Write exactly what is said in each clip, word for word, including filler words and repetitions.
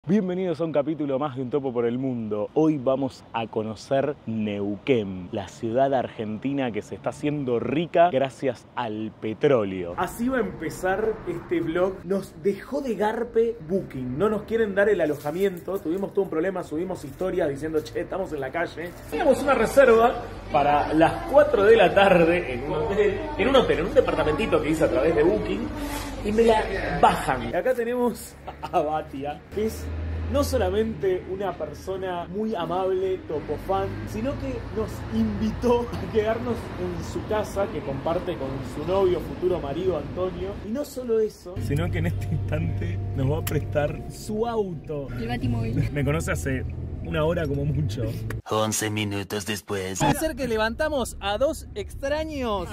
Bienvenidos a un capítulo más de Un Topo por el Mundo. Hoy vamos a conocer Neuquén, la ciudad argentina que se está haciendo rica gracias al petróleo. Así va a empezar este vlog. Nos dejó de garpe Booking, no nos quieren dar el alojamiento. Tuvimos todo un problema, subimos historias diciendo, che, estamos en la calle. Teníamos una reserva para las cuatro de la tarde en un hotel, en un hotel, en un departamentito que hice a través de Booking, y me la bajan. Y acá tenemos a Batia, que es no solamente una persona muy amable, topofan, sino que nos invitó a quedarnos en su casa, que comparte con su novio, futuro marido Antonio. Y no solo eso, sino que en este instante nos va a prestar su auto. El Batimóvil. Me conoce hace una hora como mucho. once minutos después. Puede ser que levantamos a dos extraños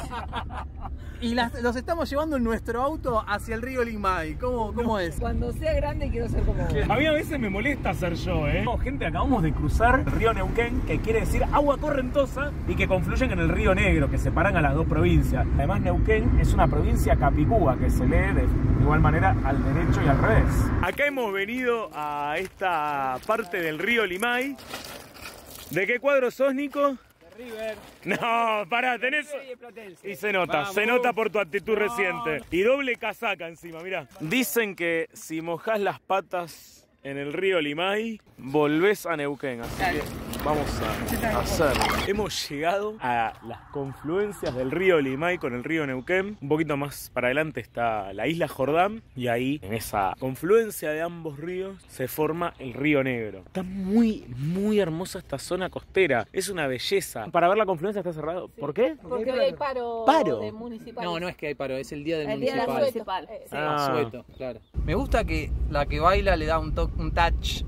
y las, los estamos llevando en nuestro auto hacia el río Limay. ¿Cómo, cómo no. es? Cuando sea grande quiero ser como vos. A mí a veces me molesta ser yo, ¿eh? No, gente, acabamos de cruzar el río Neuquén, que quiere decir agua correntosa y que confluyen en el río Negro, que separan a las dos provincias. Además, Neuquén es una provincia capicúa, que se lee de igual manera al derecho y al revés. Acá hemos venido a esta parte del río Limay. ¿De qué cuadro sos, Nico? River. No, pará, tenés... Y se nota, Vamos. se nota por tu actitud no. reciente. Y doble casaca encima, mirá. Dicen que si mojás las patas en el río Limay, volvés a Neuquén, así que vamos a hacerlo. Hemos llegado a las confluencias del río Limay con el río Neuquén. Un poquito más para adelante está la isla Jordán, y ahí, en esa confluencia de ambos ríos, se forma el río Negro. Está muy, muy hermosa esta zona costera. Es una belleza. Para ver la confluencia está cerrado. Sí. ¿Por qué? Porque hoy hay paro, ¿Paro? de municipal. No, no es que hay paro, es el día del el municipal. Día del municipal. Sí. Ah. Asueto, claro. Me gusta que la que baila le da un, to un touch.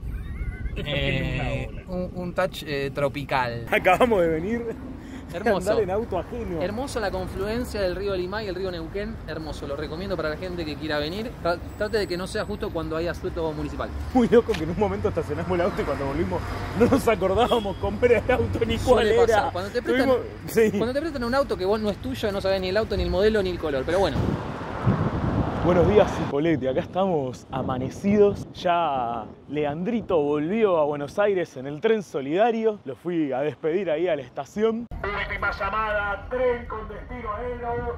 Eh, un, un touch eh, tropical. Acabamos de venir. Hermoso. Andar en auto ajeno. Hermoso la confluencia del río Limay y el río Neuquén. Hermoso, lo recomiendo para la gente que quiera venir. Trate de que no sea justo cuando haya asueto municipal. Muy loco que en un momento estacionamos el auto y cuando volvimos no nos acordábamos comprar el auto ni cuál Suele era. pasar. Cuando te prestan, Tuvimos... sí. cuando te prestan un auto que vos no es tuyo, no sabés ni el auto, ni el modelo, ni el color. Pero bueno. Buenos días, Cipolletti. Acá estamos amanecidos. Ya Leandrito volvió a Buenos Aires en el tren solidario. Lo fui a despedir ahí a la estación. Última llamada, tren con destino aéreo.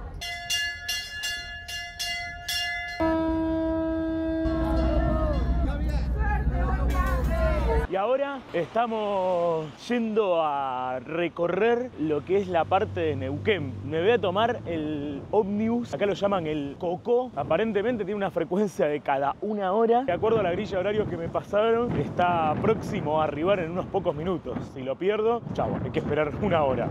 Y ahora estamos yendo a recorrer lo que es la parte de Neuquén. Me voy a tomar el ómnibus, acá lo llaman el Cocó. Aparentemente tiene una frecuencia de cada una hora. De acuerdo a la grilla de horarios que me pasaron, está próximo a arribar en unos pocos minutos. Si lo pierdo, chavo, hay que esperar una hora.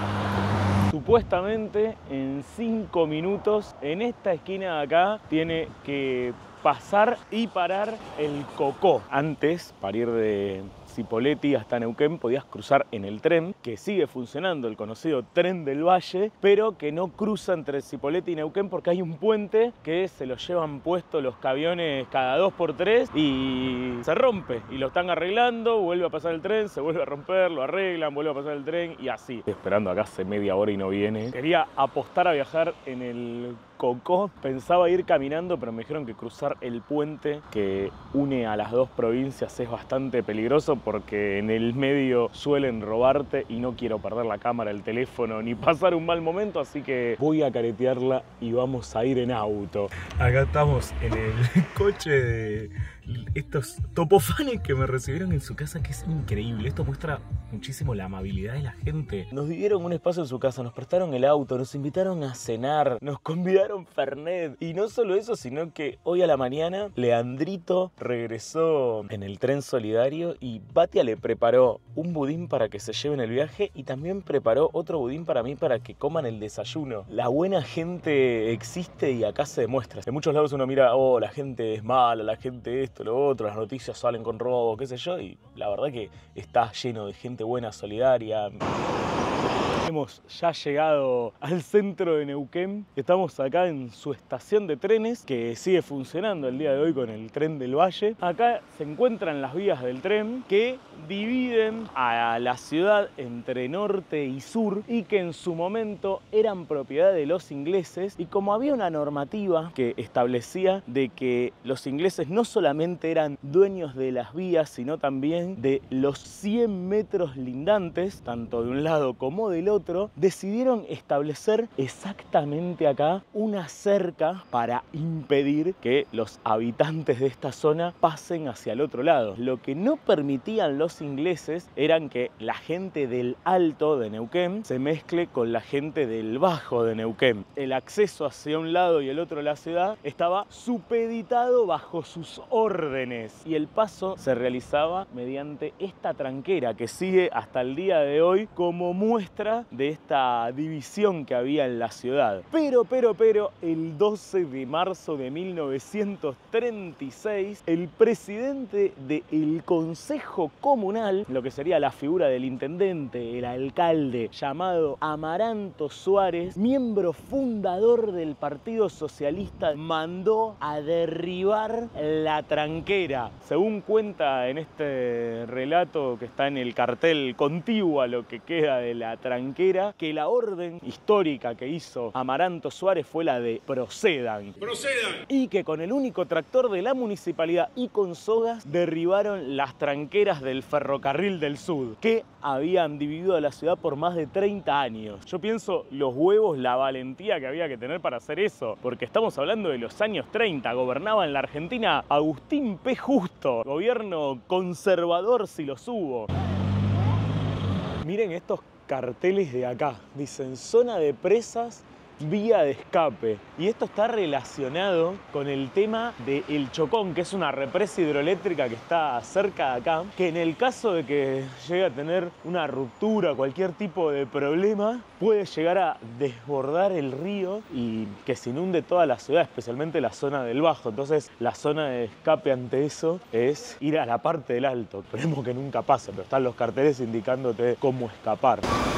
Supuestamente en cinco minutos en esta esquina de acá tiene que pasar y parar el Cocó. Antes, para ir de Cipolletti hasta Neuquén, podías cruzar en el tren, que sigue funcionando, el conocido Tren del Valle, pero que no cruza entre Cipolletti y Neuquén porque hay un puente que se lo llevan puesto los camiones cada dos por tres y se rompe. Y lo están arreglando, vuelve a pasar el tren, se vuelve a romper, lo arreglan, vuelve a pasar el tren y así. Estoy esperando acá hace media hora y no viene. Quería apostar a viajar en el Cocó. Pensaba ir caminando, pero me dijeron que cruzar el puente que une a las dos provincias es bastante peligroso porque en el medio suelen robarte y no quiero perder la cámara, el teléfono ni pasar un mal momento, así que voy a caretearla y vamos a ir en auto. Acá estamos en el coche de estos topofanes que me recibieron en su casa, que es increíble. Esto muestra muchísimo la amabilidad de la gente. Nos dieron un espacio en su casa, nos prestaron el auto, nos invitaron a cenar, nos convidaron fernet. Y no solo eso, sino que hoy a la mañana Leandrito regresó en el tren solidario y Batia le preparó un budín para que se lleven el viaje y también preparó otro budín para mí para que coman el desayuno. La buena gente existe y acá se demuestra. En muchos lados uno mira, oh, la gente es mala, la gente esto, lo otro, las noticias salen con robo, qué sé yo, y la verdad que está lleno de gente buena, solidaria. Hemos ya llegado al centro de Neuquén. Estamos acá en su estación de trenes, que sigue funcionando el día de hoy con el Tren del Valle. Acá se encuentran las vías del tren, que dividen a la ciudad entre norte y sur y que en su momento eran propiedad de los ingleses, y como había una normativa que establecía de que los ingleses no solamente eran dueños de las vías, sino también de los cien metros lindantes, tanto de un lado como del otro, decidieron establecer exactamente acá una cerca para impedir que los habitantes de esta zona pasen hacia el otro lado. Lo que no permitían los ingleses eran que la gente del alto de Neuquén se mezcle con la gente del bajo de Neuquén. El acceso hacia un lado y el otro de la ciudad estaba supeditado bajo sus órdenes y el paso se realizaba mediante esta tranquera que sigue hasta el día de hoy como muestra de esta división que había en la ciudad. Pero, pero, pero, el doce de marzo de mil novecientos treinta y seis, el presidente del Consejo Comunal, lo que sería la figura del intendente, el alcalde, llamado Amaranto Suárez, miembro fundador del Partido Socialista, mandó a derribar la tranquera. Según cuenta en este relato que está en el cartel contiguo a lo que queda de la tranquera, que la orden histórica que hizo Amaranto Suárez fue la de procedan. Procedan. Y que con el único tractor de la municipalidad y con sogas derribaron las tranqueras del ferrocarril del sur, que habían dividido a la ciudad por más de treinta años. Yo pienso los huevos, la valentía que había que tener para hacer eso, porque estamos hablando de los años treinta, gobernaba en la Argentina Agustín P. Justo, gobierno conservador si los hubo. Miren estos carteles de acá, dicen zona de presas, vía de escape, y esto está relacionado con el tema de El Chocón, que es una represa hidroeléctrica que está cerca de acá, que en el caso de que llegue a tener una ruptura, cualquier tipo de problema, puede llegar a desbordar el río y que se inunde toda la ciudad, especialmente la zona del Bajo. Entonces la zona de escape ante eso es ir a la parte del Alto. Esperemos que nunca pase, pero están los carteles indicándote cómo escapar.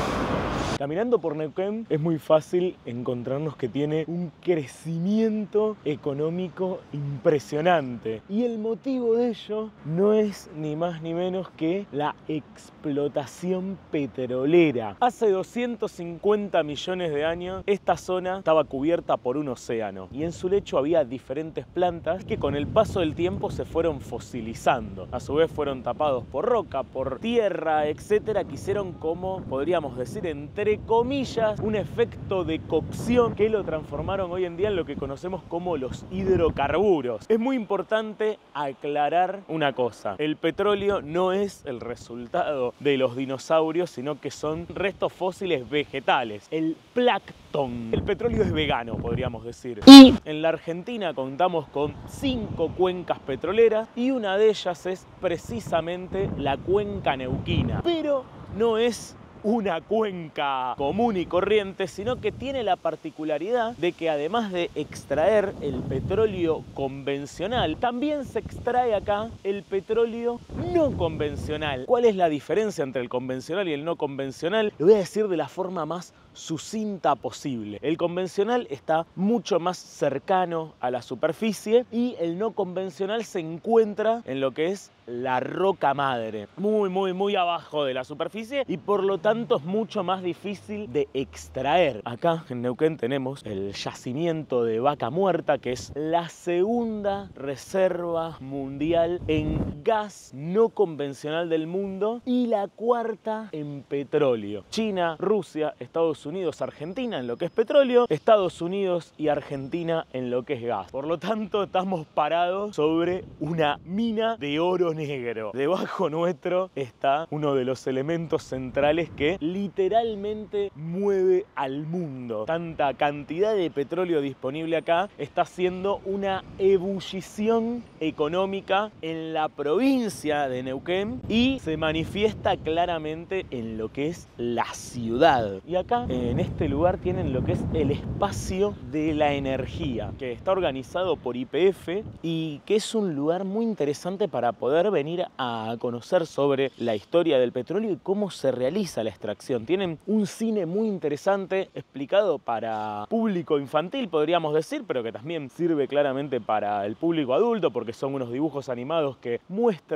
Caminando por Neuquén es muy fácil encontrarnos que tiene un crecimiento económico impresionante. Y el motivo de ello no es ni más ni menos que la explotación petrolera. Hace doscientos cincuenta millones de años esta zona estaba cubierta por un océano y en su lecho había diferentes plantas que con el paso del tiempo se fueron fosilizando. A su vez fueron tapados por roca, por tierra, etcétera, que hicieron, como podríamos decir entre comillas, un efecto de cocción que lo transformaron hoy en día en lo que conocemos como los hidrocarburos. Es muy importante aclarar una cosa: el petróleo no es el resultado de los dinosaurios, sino que son restos fósiles vegetales, el plancton. El petróleo es vegano, podríamos decir. Y en la Argentina contamos con cinco cuencas petroleras y una de ellas es precisamente la cuenca neuquina. Pero no es una cuenca común y corriente, sino que tiene la particularidad de que además de extraer el petróleo convencional, también se extrae acá el petróleo no convencional. ¿Cuál es la diferencia entre el convencional y el no convencional? Lo voy a decir de la forma más sucinta posible. El convencional está mucho más cercano a la superficie y el no convencional se encuentra en lo que es la roca madre, muy muy muy abajo de la superficie, y por lo tanto es mucho más difícil de extraer. Acá en Neuquén tenemos el yacimiento de Vaca Muerta, que es la segunda reserva mundial en gas no convencional del mundo y la cuarta en petróleo. China, Rusia, Estados Unidos, Argentina en lo que es petróleo, Estados Unidos y Argentina en lo que es gas. Por lo tanto estamos parados sobre una mina de oro negro. Debajo nuestro está uno de los elementos centrales que literalmente mueve al mundo. Tanta cantidad de petróleo disponible acá está haciendo una ebullición económica en la provincia de Neuquén y se manifiesta claramente en lo que es la ciudad. Y acá en este lugar tienen lo que es el espacio de la energía, que está organizado por Y P F y que es un lugar muy interesante para poder venir a conocer sobre la historia del petróleo y cómo se realiza la extracción. Tienen un cine muy interesante explicado para público infantil, podríamos decir, pero que también sirve claramente para el público adulto, porque son unos dibujos animados que muestran toda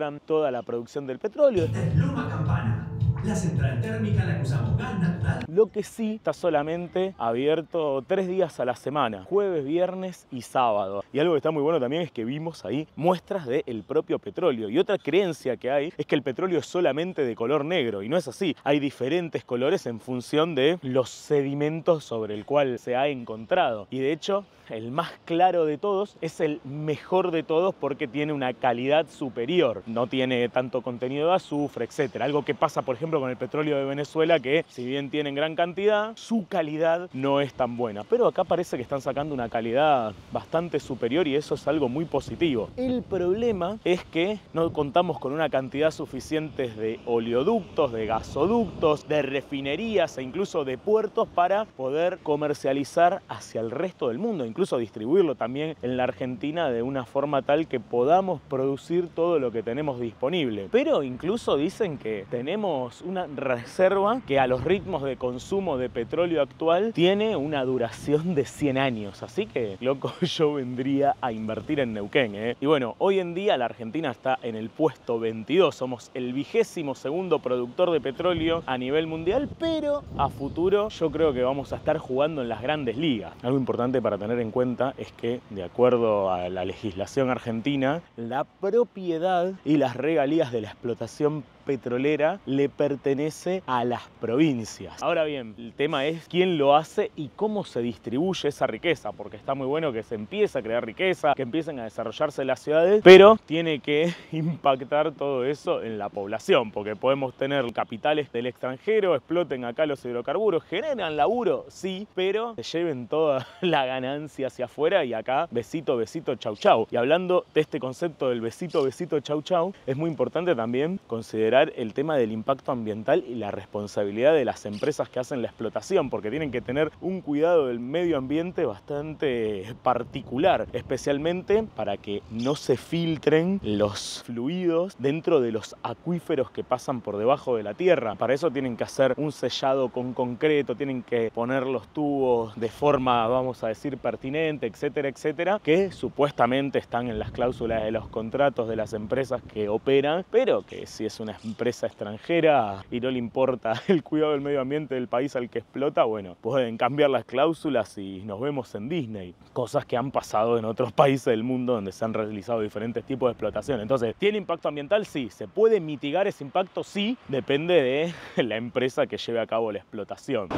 toda la producción del petróleo. Esta es Loma Campana, la central térmica en la que usamos gas natural. Lo que sí está solamente abierto tres días a la semana, jueves, viernes y sábado. Y algo que está muy bueno también es que vimos ahí muestras del propio petróleo. Y otra creencia que hay es que el petróleo es solamente de color negro, y no es así. Hay diferentes colores en función de los sedimentos sobre el cual se ha encontrado. Y de hecho, el más claro de todos es el mejor de todos porque tiene una calidad superior. No tiene tanto contenido de azufre, etcétera. Algo que pasa, por ejemplo, con el petróleo de Venezuela, que si bien tiene en gran cantidad, su calidad no es tan buena. Pero acá parece que están sacando una calidad bastante superior y eso es algo muy positivo. El problema es que no contamos con una cantidad suficiente de oleoductos, de gasoductos, de refinerías e incluso de puertos para poder comercializar hacia el resto del mundo, incluso distribuirlo también en la Argentina de una forma tal que podamos producir todo lo que tenemos disponible. Pero incluso dicen que tenemos una reserva que a los ritmos de consumo de petróleo actual tiene una duración de cien años. Así que, loco, yo vendría a invertir en Neuquén, ¿eh? Y bueno, hoy en día la Argentina está en el puesto veintidós. Somos el vigésimo segundo productor de petróleo a nivel mundial, pero a futuro yo creo que vamos a estar jugando en las grandes ligas. Algo importante para tener en cuenta es que, de acuerdo a la legislación argentina, la propiedad y las regalías de la explotación petrolera le pertenece a las provincias. Ahora bien, el tema es quién lo hace y cómo se distribuye esa riqueza, porque está muy bueno que se empiece a crear riqueza, que empiecen a desarrollarse las ciudades, pero tiene que impactar todo eso en la población, porque podemos tener capitales del extranjero, exploten acá los hidrocarburos, generan laburo, sí, pero se lleven toda la ganancia hacia afuera y acá besito, besito, chau, chau. Y hablando de este concepto del besito, besito, chau, chau, es muy importante también considerar el tema del impacto ambiental y la responsabilidad de las empresas que hacen la explotación, porque tienen que tener un cuidado del medio ambiente bastante particular, especialmente para que no se filtren los fluidos dentro de los acuíferos que pasan por debajo de la tierra. Para eso tienen que hacer un sellado con concreto, tienen que poner los tubos de forma, vamos a decir, pertinente, etcétera, etcétera, que supuestamente están en las cláusulas de los contratos de las empresas que operan, pero que si es una empresa extranjera y no le importa el cuidado del medio ambiente del país al que explota, bueno, pueden cambiar las cláusulas y nos vemos en Disney. Cosas que han pasado en otros países del mundo donde se han realizado diferentes tipos de explotación. Entonces, ¿tiene impacto ambiental? Sí. ¿Se puede mitigar ese impacto? Sí. Depende de la empresa que lleve a cabo la explotación.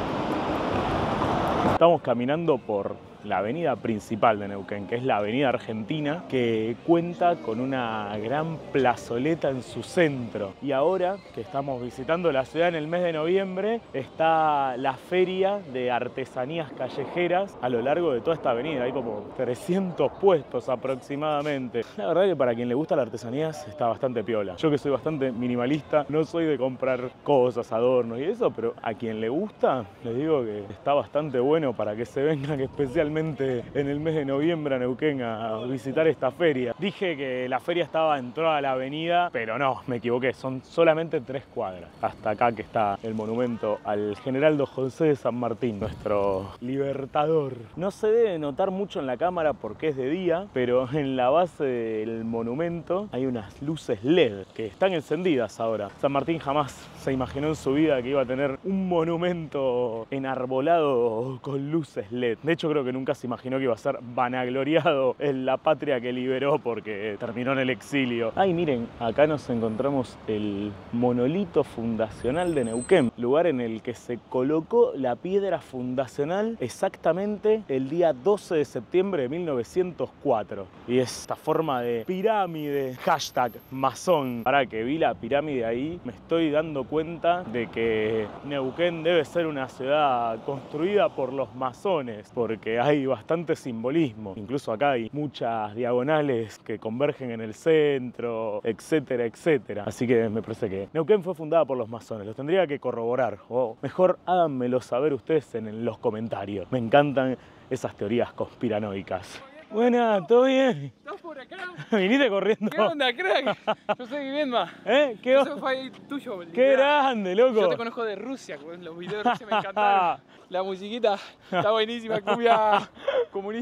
Estamos caminando por la avenida principal de Neuquén, que es la avenida Argentina, que cuenta con una gran plazoleta en su centro. Y ahora que estamos visitando la ciudad en el mes de noviembre, está la feria de artesanías callejeras a lo largo de toda esta avenida. Hay como trescientos puestos aproximadamente. La verdad que para quien le gusta la artesanías está bastante piola. Yo que soy bastante minimalista, no soy de comprar cosas, adornos y eso, pero a quien le gusta, les digo que está bastante bueno para que se vengan especialmente en el mes de noviembre a Neuquén a visitar esta feria. Dije que la feria estaba en toda la avenida, pero no, me equivoqué, son solamente tres cuadras. Hasta acá que está el monumento al general don José de San Martín, nuestro libertador. No se debe notar mucho en la cámara porque es de día, pero en la base del monumento hay unas luces L E D que están encendidas ahora. San Martín jamás se imaginó en su vida que iba a tener un monumento enarbolado con luces L E D. De hecho, creo que nunca se imaginó que iba a ser vanagloriado en la patria que liberó porque terminó en el exilio. Ay, miren, acá nos encontramos el monolito fundacional de Neuquén, lugar en el que se colocó la piedra fundacional exactamente el día doce de septiembre de mil novecientos cuatro. Y esta forma de pirámide, hashtag masón. Ahora que vi la pirámide ahí, me estoy dando cuenta de que Neuquén debe ser una ciudad construida por los masones, porque hay bastante simbolismo. Incluso acá hay muchas diagonales que convergen en el centro, etcétera, etcétera. Así que me parece que Neuquén fue fundada por los masones. Los tendría que corroborar, o mejor háganmelo saber ustedes en los comentarios. Me encantan esas teorías conspiranoicas. Buena, ¿todo bien? ¿Estás por acá? Viniste corriendo. ¿Qué onda, crack? Yo soy Vivienda. ¿Eh? ¿Qué Eso fue tuyo, boludo. ¡Qué grande, loco! Yo te conozco de Rusia, los videos de Rusia me encantaron. La musiquita está buenísima, cumbia comunista.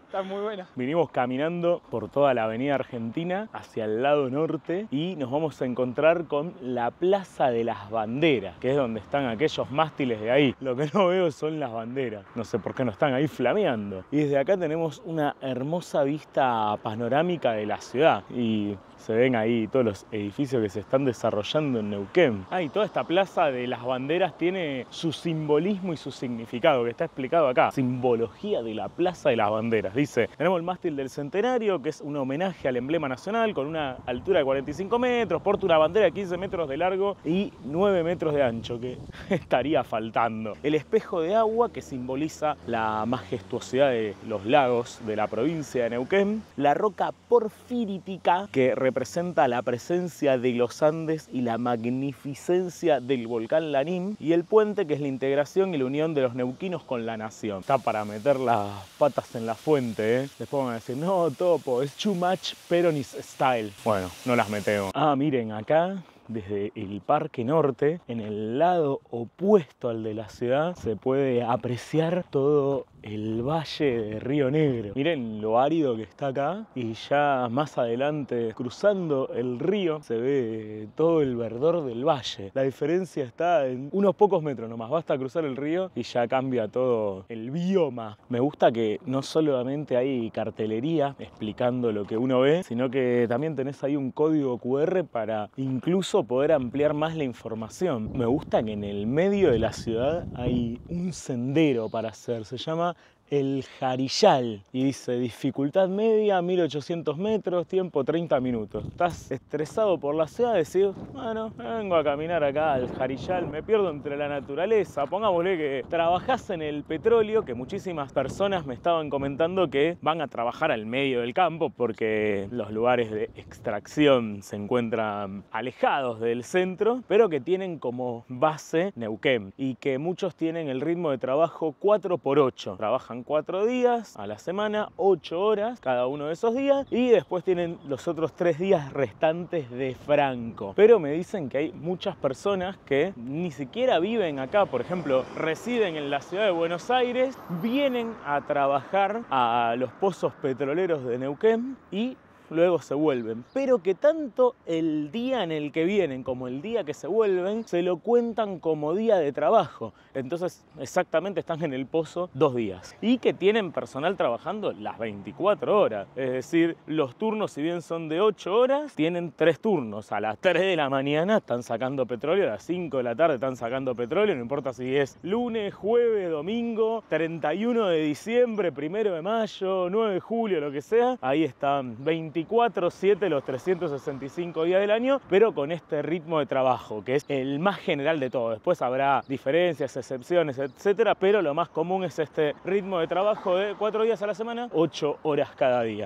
Está muy buena. Vinimos caminando por toda la avenida Argentina hacia el lado norte y nos vamos a encontrar con la Plaza de las Banderas, que es donde están aquellos mástiles de ahí. Lo que no veo son las banderas. No sé por qué no están ahí flameando. Y desde acá tenemos una hermosa vista panorámica de la ciudad. Y se ven ahí todos los edificios que se están desarrollando en Neuquén. Ah, y toda esta Plaza de las Banderas tiene su simbolismo y su significado, que está explicado acá. Simbología de la Plaza de las Banderas. Dice, tenemos el mástil del Centenario, que es un homenaje al emblema nacional, con una altura de cuarenta y cinco metros, porta una bandera de quince metros de largo y nueve metros de ancho, que estaría faltando. El espejo de agua, que simboliza la majestuosidad de los lagos de la provincia de Neuquén. La roca porfirítica, que representa la presencia de los Andes y la magnificencia del volcán Lanín, y el puente, que es la integración y la unión de los neuquinos con la nación. Está para meter las patas en la fuente, ¿eh? Después van a decir, no, Topo, es too much Peronist style. Bueno, no las metemos. Ah, miren, acá desde el Parque Norte, en el lado opuesto al de la ciudad, se puede apreciar todo el valle de Río Negro. Miren lo árido que está acá, y ya más adelante, cruzando el río, se ve todo el verdor del valle. La diferencia está en unos pocos metros nomás, basta cruzar el río y ya cambia todo el bioma. Me gusta que no solamente hay cartelería explicando lo que uno ve, sino que también tenés ahí un código cu erre para incluso poder ampliar más la información. Me gusta que en el medio de la ciudad hay un sendero para hacer, se llama el Jarillal, y dice dificultad media, mil ochocientos metros, tiempo treinta minutos. Estás estresado por la ciudad, decís, bueno, vengo a caminar acá al Jarillal, me pierdo entre la naturaleza. Pongámosle que trabajás en el petróleo, que muchísimas personas me estaban comentando que van a trabajar al medio del campo porque los lugares de extracción se encuentran alejados del centro, pero que tienen como base Neuquén, y que muchos tienen el ritmo de trabajo cuatro por ocho. Trabajan cuatro días a la semana, ocho horas cada uno de esos días, y después tienen los otros tres días restantes de franco. Pero me dicen que hay muchas personas que ni siquiera viven acá, por ejemplo, residen en la ciudad de Buenos Aires, vienen a trabajar a los pozos petroleros de Neuquén y luego se vuelven, pero que tanto el día en el que vienen como el día que se vuelven se lo cuentan como día de trabajo. Entonces exactamente están en el pozo dos días, y que tienen personal trabajando las veinticuatro horas, es decir, los turnos, si bien son de ocho horas, tienen tres turnos. A las tres de la mañana están sacando petróleo, a las cinco de la tarde están sacando petróleo, no importa si es lunes, jueves, domingo, treinta y uno de diciembre, primero de mayo, nueve de julio, lo que sea, ahí están veinticuatro siete los trescientos sesenta y cinco días del año, pero con este ritmo de trabajo, que es el más general de todo. Después habrá diferencias, excepciones, etcétera, pero lo más común es este ritmo de trabajo de cuatro días a la semana, ocho horas cada día.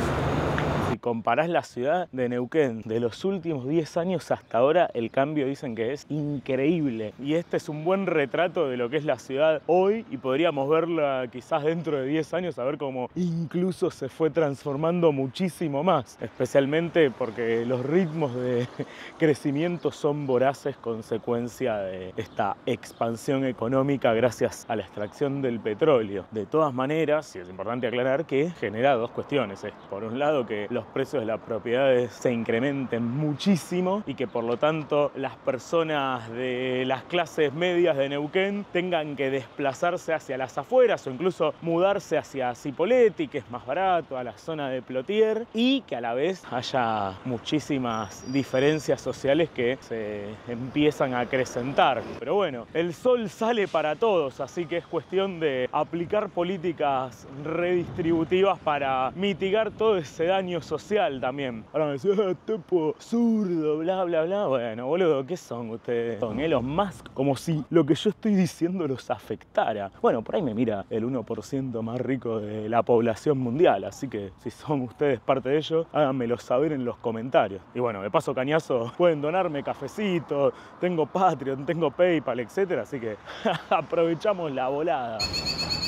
Si comparás la ciudad de Neuquén de los últimos diez años hasta ahora, el cambio dicen que es increíble. Y este es un buen retrato de lo que es la ciudad hoy, y podríamos verla quizás dentro de diez años, a ver cómo incluso se fue transformando muchísimo más. Especialmente porque los ritmos de crecimiento son voraces, consecuencia de esta expansión económica gracias a la extracción del petróleo. De todas maneras, y es importante aclarar que genera dos cuestiones. Es, por un lado, que los precios de las propiedades se incrementen muchísimo, y que por lo tanto las personas de las clases medias de Neuquén tengan que desplazarse hacia las afueras o incluso mudarse hacia Cipolletti, que es más barato, a la zona de Plotier, y que a la vez haya muchísimas diferencias sociales que se empiezan a acrecentar. Pero bueno, el sol sale para todos, así que es cuestión de aplicar políticas redistributivas para mitigar todo ese daño social también. Ahora me decís, ah, tipo zurdo, bla, bla, bla. Bueno, boludo, ¿qué son ustedes? Son Elon Musk, como si lo que yo estoy diciendo los afectara. Bueno, por ahí me mira el uno por ciento más rico de la población mundial, así que si son ustedes parte de ello, háganmelo saber en los comentarios. Y bueno, de paso cañazo, pueden donarme cafecito, tengo Patreon, tengo PayPal, etcétera, así que aprovechamos la volada.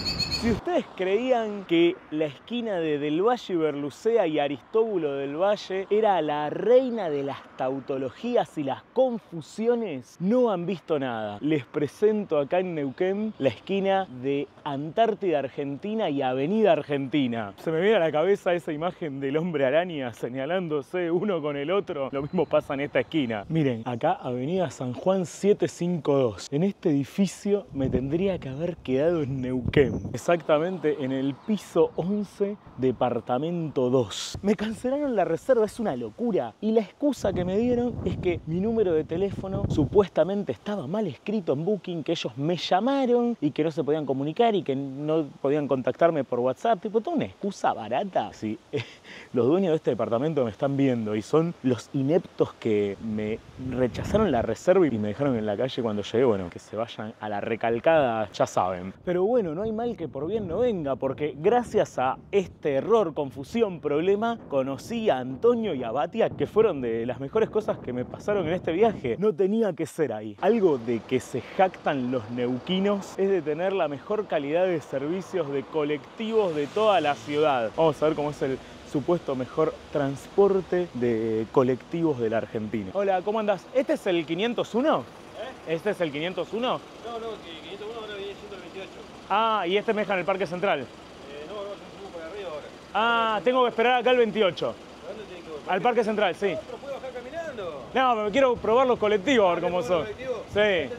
Si ustedes creían que la esquina de Del Valle y Berlucea y Aristóbulo del Valle era la reina de las tautologías y las confusiones, no han visto nada. Les presento acá en Neuquén la esquina de Antártida Argentina y Avenida Argentina. Se me viene a la cabeza esa imagen del hombre araña señalándose uno con el otro. Lo mismo pasa en esta esquina. Miren, acá Avenida San Juan setecientos cincuenta y dos. En este edificio me tendría que haber quedado en Neuquén. Exactamente en el piso once, departamento dos. Me cancelaron la reserva, es una locura. Y la excusa que me dieron es que mi número de teléfono supuestamente estaba mal escrito en Booking, que ellos me llamaron y que no se podían comunicar y que no podían contactarme por WhatsApp. Tipo, toda una excusa barata. Sí, eh, los dueños de este departamento me están viendo y son los ineptos que me rechazaron la reserva y me dejaron en la calle cuando llegué. Bueno, que se vayan a la recalcada, ya saben. Pero bueno, no hay mal que por bien no venga, porque gracias a este error, confusión, problema, conocí a Antonio y a Batia, que fueron de las mejores cosas que me pasaron en este viaje. No tenía que ser ahí. Algo de que se jactan los neuquinos es de tener la mejor calidad de servicios de colectivos de toda la ciudad. Vamos a ver cómo es el supuesto mejor transporte de colectivos de la Argentina. Hola, ¿cómo andás? ¿Este es el quinientos uno? ¿Eh? ¿Este es el quinientos uno? No, no, quinientos uno ahora viene ciento veintiocho. Ah, y este me deja en el Parque Central. Eh, no, no, yo subo por arriba ahora. Ah, tengo que esperar acá el veintiocho. ¿A dónde tiene que ir? Al Parque Central, sí. No, pero puedo bajar caminando. No, me quiero probar los colectivos, a ver cómo son. Sí.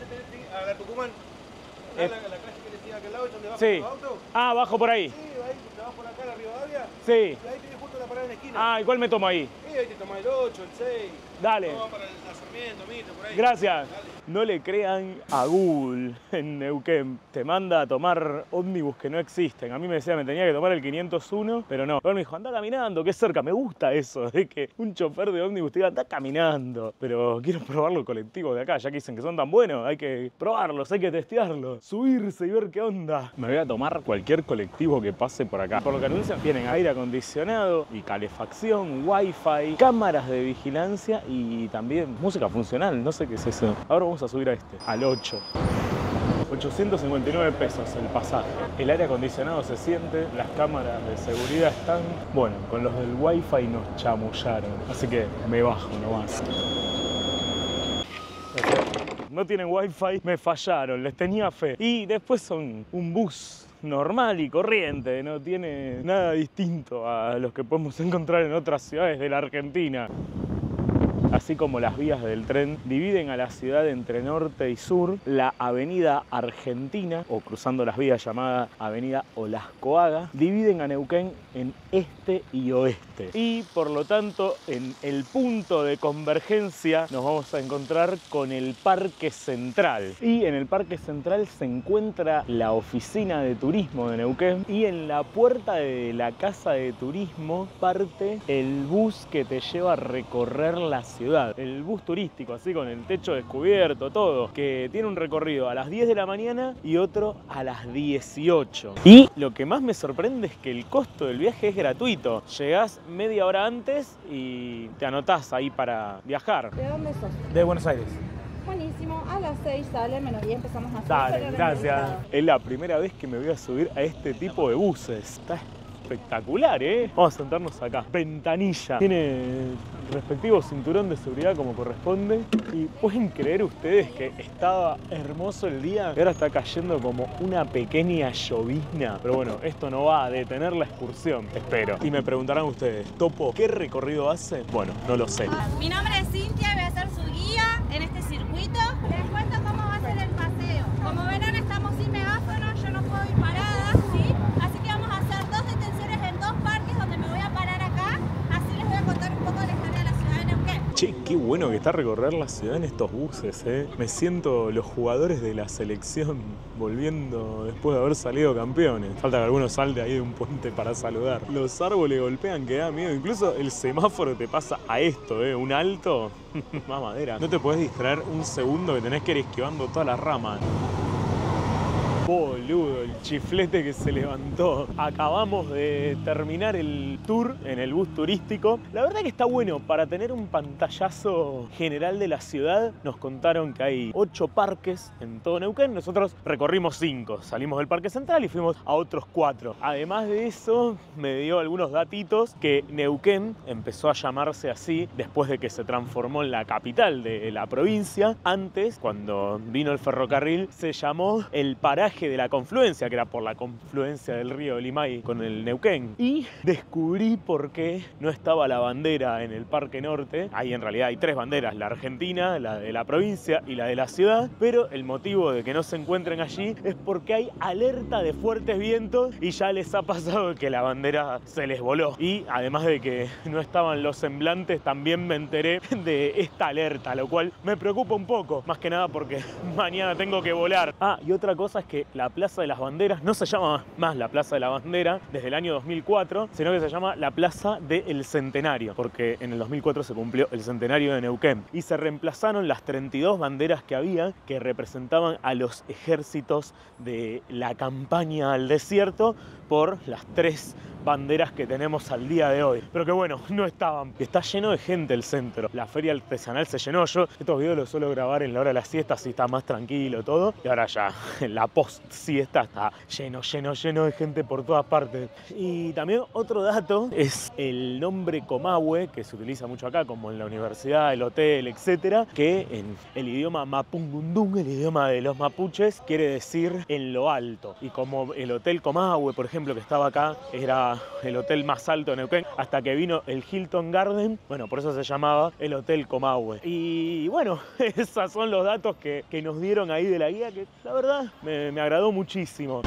A la Tucumán. A Eh. la, la calle que le tiene aquel lado, donde bajan Sí. los autos. Ah, bajo por ahí. Sí, ahí te vas por acá, la Rivadavia. Sí. Y ahí tenés justo la parada en la esquina. Ah, ¿y cuál me tomo ahí? Y ahí te tomás el ocho, el seis. Dale. No, para el Sarmiento, Mito, por ahí. Gracias. Dale. No le crean a Google en Neuquén. Te manda a tomar ómnibus que no existen. A mí me decía me tenía que tomar el quinientos uno, pero no. Luego me dijo, anda caminando, que es cerca. Me gusta eso, de que un chofer de ómnibus te diga, anda caminando. Pero quiero probar los colectivos de acá, ya que dicen que son tan buenos. Hay que probarlos, hay que testearlos, subirse y ver qué onda. Me voy a tomar cualquier colectivo que pase por acá. Por lo que anuncian, tienen aire acondicionado y calefacción, wifi, cámaras de vigilancia y también música funcional. No sé qué es eso. Ahora vamos a subir a este, al ocho. ochocientos cincuenta y nueve pesos el pasaje. El aire acondicionado se siente, las cámaras de seguridad están... Bueno, con los del wifi nos chamullaron, así que me bajo nomás. No tienen wifi, me fallaron, les tenía fe. Y después son un bus normal y corriente, no tiene nada distinto a los que podemos encontrar en otras ciudades de la Argentina. Así como las vías del tren dividen a la ciudad entre norte y sur, la avenida Argentina, o cruzando las vías llamada avenida Olascoaga, dividen a Neuquén en este y oeste. Y por lo tanto, en el punto de convergencia nos vamos a encontrar con el Parque Central. Y en el Parque Central se encuentra la oficina de turismo de Neuquén y en la puerta de la casa de turismo parte el bus que te lleva a recorrer la ciudad. El bus turístico, así con el techo descubierto, todo, que tiene un recorrido a las diez de la mañana y otro a las dieciocho. Y lo que más me sorprende es que el costo del viaje es gratuito. Llegás media hora antes y te anotás ahí para viajar. ¿De dónde sos? De Buenos Aires. Buenísimo, a las seis sale, menos diez empezamos a hacer. Dale, gracias. Es la primera vez que me voy a subir a este tipo de buses. Está espectacular, ¿eh? Vamos a sentarnos acá. Ventanilla. Tiene respectivo cinturón de seguridad como corresponde. Y pueden creer ustedes que estaba hermoso el día y ahora está cayendo como una pequeña llovizna. Pero bueno, esto no va a detener la excursión, espero. Y me preguntarán ustedes, Topo, ¿qué recorrido hace? Bueno, no lo sé. Mi nombre es Cintia y voy a ser su guía en este circuito. Les cuento cómo va a ser el paseo. Como verán, estamos sin megáfono, yo no puedo ir parada, ¿sí? Así que vamos a hacer dos detenciones en dos parques donde me voy a parar acá. Así les voy a contar un poco de la historia de la ciudad de Neuquén. Che, qué bueno que está recorrer la ciudad en estos buses, ¿eh? Me siento los jugadores de la selección volviendo después de haber salido campeones. Falta que alguno salte ahí de un puente para saludar. Los árboles golpean que da miedo. Incluso el semáforo te pasa a esto, ¿eh? Un alto, más madera. No te podés distraer un segundo que tenés que ir esquivando todas las ramas. Boludo, el chiflete que se levantó. Acabamos de terminar el tour en el bus turístico. La verdad que está bueno para tener un pantallazo general de la ciudad. Nos contaron que hay ocho parques en todo Neuquén. Nosotros recorrimos cinco. Salimos del Parque Central y fuimos a otros cuatro. Además de eso, me dio algunos datitos que Neuquén empezó a llamarse así después de que se transformó en la capital de la provincia. Antes, cuando vino el ferrocarril, se llamó el paraje de la confluencia, que era por la confluencia del río Limay con el Neuquén. Y descubrí por qué no estaba la bandera en el Parque Norte. Ahí en realidad hay tres banderas, la argentina, la de la provincia y la de la ciudad, pero el motivo de que no se encuentren allí es porque hay alerta de fuertes vientos y ya les ha pasado que la bandera se les voló. Y además de que no estaban los semblantes, también me enteré de esta alerta, lo cual me preocupa un poco, más que nada porque mañana tengo que volar. Ah, y otra cosa es que la Plaza de las Banderas no se llama más la Plaza de la Bandera desde el año dos mil cuatro, sino que se llama la Plaza del Centenario, porque en el dos mil cuatro se cumplió el centenario de Neuquén y se reemplazaron las treinta y dos banderas que había, que representaban a los ejércitos de la campaña al desierto, por las tres banderas que tenemos al día de hoy. Pero que bueno, no estaban. Está lleno de gente el centro. La feria artesanal se llenó. Yo estos videos los suelo grabar en la hora de la siesta, así está más tranquilo todo. Y ahora ya, en la post siesta está lleno, lleno, lleno de gente por todas partes. Y también otro dato es el nombre Comahue, que se utiliza mucho acá, como en la universidad, el hotel, etcétera, que en el idioma mapungundún, el idioma de los mapuches, quiere decir en lo alto. Y como el hotel Comahue, por ejemplo, que estaba acá, era el hotel más alto de Neuquén, hasta que vino el Hilton Garden, bueno, por eso se llamaba el Hotel Comahue. Y bueno, esos son los datos que, que nos dieron ahí de la guía, que la verdad me, me agradó muchísimo.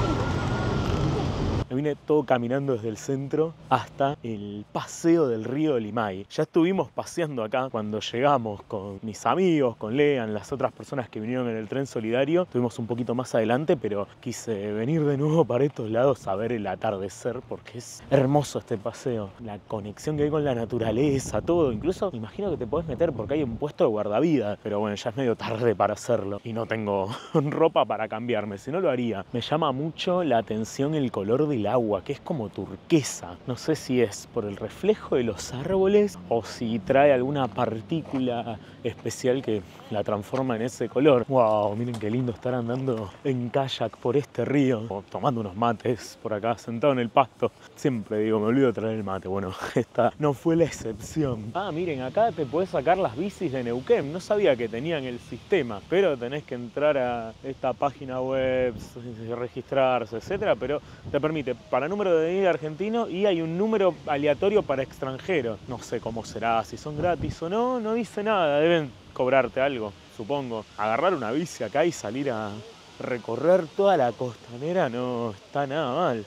Me vine todo caminando desde el centro hasta el paseo del río Limay. Ya estuvimos paseando acá cuando llegamos con mis amigos, con Lean, las otras personas que vinieron en el tren solidario. Estuvimos un poquito más adelante, pero quise venir de nuevo para estos lados a ver el atardecer, porque es hermoso este paseo. La conexión que hay con la naturaleza, todo. Incluso me imagino que te podés meter porque hay un puesto de guardavidas, pero bueno, ya es medio tarde para hacerlo y no tengo ropa para cambiarme, si no lo haría. Me llama mucho la atención el color de el agua, que es como turquesa. No sé si es por el reflejo de los árboles o si trae alguna partícula especial que la transforma en ese color. Wow, miren qué lindo estar andando en kayak por este río, o tomando unos mates por acá, sentado en el pasto. Siempre digo, me olvido de traer el mate. Bueno, esta no fue la excepción. Ah, miren, acá te podés sacar las bicis de Neuquén. No sabía que tenían el sistema, pero tenés que entrar a esta página web, registrarse, etcétera, pero te permite para número de D N I argentino y hay un número aleatorio para extranjeros. No sé cómo será, si son gratis o no, no dice nada, deben cobrarte algo, supongo. Agarrar una bici acá y salir a recorrer toda la costanera no está nada mal.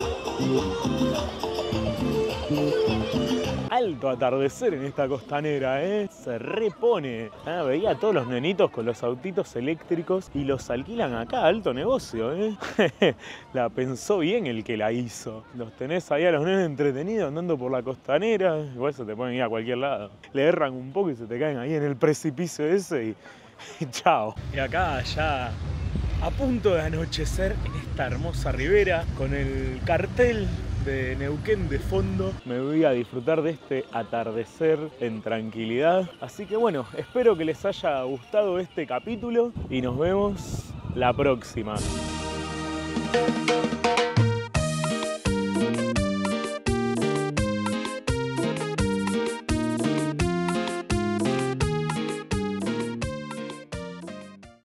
Alto atardecer en esta costanera, ¿eh? Se repone. Ah, veía a todos los nenitos con los autitos eléctricos y los alquilan acá, alto negocio, ¿eh? La pensó bien el que la hizo. Los tenés ahí a los nenes entretenidos andando por la costanera, igual se te pueden ir a cualquier lado. Le erran un poco y se te caen ahí en el precipicio ese y, y chao. Y acá ya a punto de anochecer en esta hermosa ribera con el cartel de Neuquén de fondo, me voy a disfrutar de este atardecer en tranquilidad. Así que bueno, espero que les haya gustado este capítulo y nos vemos la próxima.